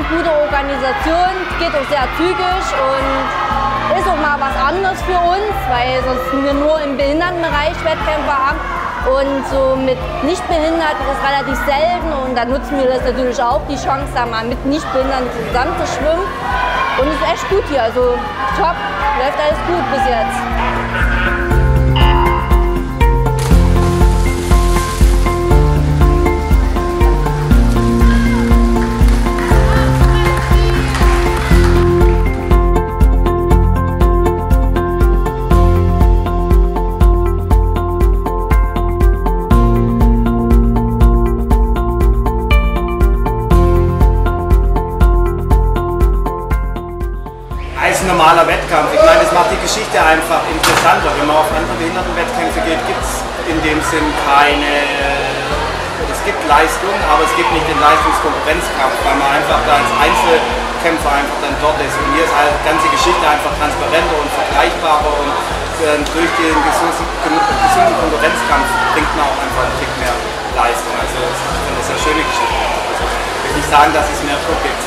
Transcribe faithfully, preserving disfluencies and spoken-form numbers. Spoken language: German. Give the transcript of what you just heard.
gute Organisation, geht auch sehr zügig und ist auch mal was anderes für uns, weil sonst wir nur im Behindertenbereich Wettkämpfe haben. Und so mit Nichtbehinderten ist relativ selten und da nutzen wir das natürlich auch, die Chance, da mal mit Nichtbehinderten zusammen zu schwimmen. Und es ist echt gut hier, also top, läuft alles gut bis jetzt. Ein normaler Wettkampf. Ich meine, es macht die Geschichte einfach interessanter. Wenn man auf andere Behindertenwettkämpfe geht, gibt es in dem Sinn keine. Es gibt Leistung, aber es gibt nicht den Leistungskonkurrenzkampf, weil man einfach da als Einzelkämpfer einfach dann dort ist. Und hier ist halt die ganze Geschichte einfach transparenter und vergleichbarer und äh, durch den gesunden, gesunden Konkurrenzkampf bringt man auch einfach einen Tick mehr Leistung. Also ich finde das eine schöne Geschichte. Also ich will nicht sagen, dass es mehr Druck gibt.